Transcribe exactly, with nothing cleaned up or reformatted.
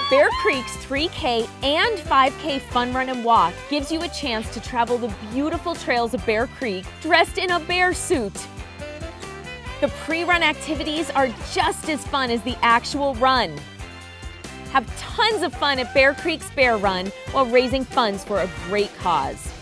Bear Creek's three K and five K Fun Run and Walk gives you a chance to travel the beautiful trails of Bear Creek dressed in a bear suit. The pre-run activities are just as fun as the actual run. Have tons of fun at Bear Creek's Bear Run while raising funds for a great cause.